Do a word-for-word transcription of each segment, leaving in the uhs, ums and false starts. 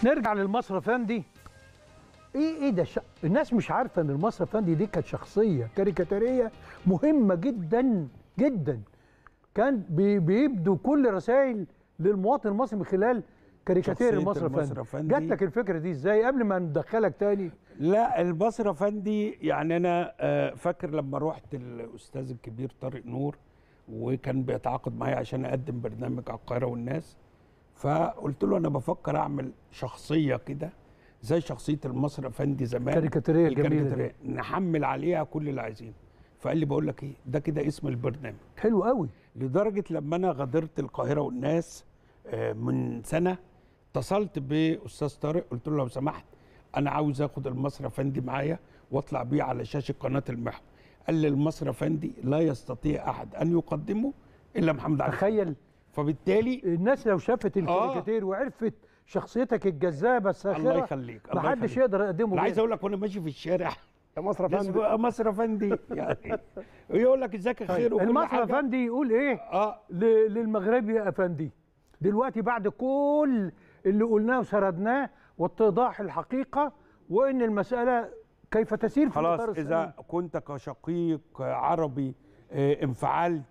نرجع للمصري افندي. ايه ايه ده ش... الناس مش عارفه ان المصري افندي دي كانت شخصيه كاريكاتيريه مهمه جدا جدا. كان بي... بيبدو كل رسائل للمواطن المصري من خلال كاريكاتير المصري افندي. جات لك الفكره دي ازاي قبل ما ندخلك تاني؟ لا المصري افندي يعني انا فاكر لما رحت الاستاذ الكبير طارق نور وكان بيتعاقد معايا عشان اقدم برنامج على القاهره والناس، فقلت له انا بفكر اعمل شخصيه كده زي شخصيه المصري افندي زمان كاريكاتيريه جميله نحمل عليها كل اللي عايزينه. فقال لي بقول لك ايه، ده كده اسم البرنامج. حلو قوي. لدرجه لما انا غادرت القاهره والناس من سنه اتصلت باستاذ طارق قلت له لو سمحت انا عاوز اخد المصري افندي معايا واطلع بيه على شاشه قناه المحور. قال لي المصري افندي لا يستطيع احد ان يقدمه الا محمد علي. تخيل. فبالتالي الناس لو شافت الكاريكاتير آه. وعرفت شخصيتك الجذابه الساخره الله يخليك ما حدش يقدر يقدمه. انا عايز اقول لك وانا ماشي في الشارع يا مصري افندي يا مصري افندي يعني يقول لك ازيك يا خير. المصري افندي يقول ايه؟ اه للمغربي يا افندي. دلوقتي بعد كل اللي قلناه وسردناه واتضاح الحقيقه وان المساله كيف تسير في خلاص اذا كنت كشقيق عربي انفعلت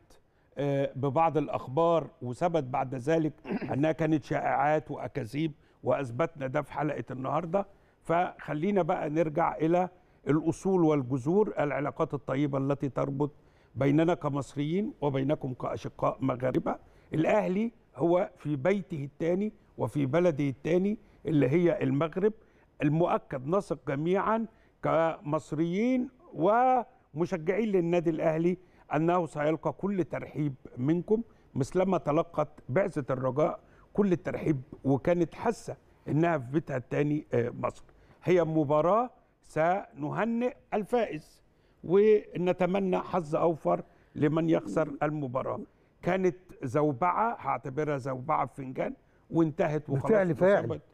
ببعض الاخبار وثبت بعد ذلك انها كانت شائعات واكاذيب واثبتنا ده في حلقه النهارده، فخلينا بقى نرجع الى الاصول والجذور، العلاقات الطيبه التي تربط بيننا كمصريين وبينكم كاشقاء مغاربه. الاهلي هو في بيته الثاني وفي بلده الثاني اللي هي المغرب. المؤكد نثق جميعا كمصريين ومشجعين للنادي الاهلي انه سيلقى كل ترحيب منكم مثلما تلقت بعثه الرجاء كل الترحيب وكانت حاسه انها في بيتها الثاني مصر. هي مباراه سنهنئ الفائز ونتمنى حظ اوفر لمن يخسر المباراه. كانت زوبعه، هعتبرها زوبعه في فنجان وانتهت وخلاص. بالفعل فاعل